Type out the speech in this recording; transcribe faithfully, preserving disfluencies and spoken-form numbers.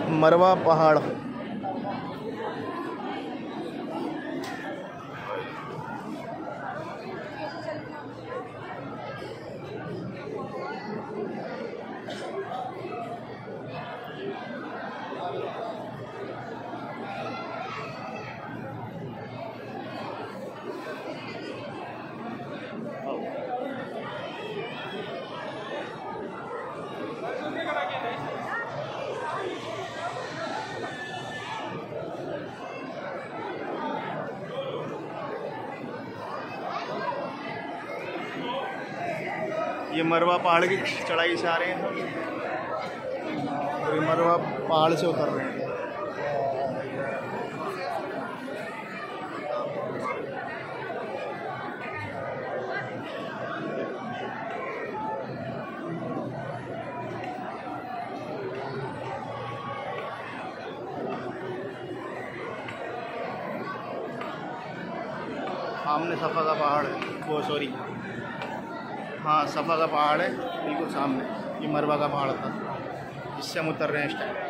मरवा पहाड़। ये मरवा पहाड़ की चढ़ाई से आ रहे हैं, और ये मरवा पहाड़ से उतर रहे हैं। सामने सफ़ा का पहाड़ है, वो सॉरी हाँ सफ़ा का पहाड़ है बिल्कुल सामने। ये मरवा का पहाड़ था जिससे हम उतर रहे हैं इस टाइम।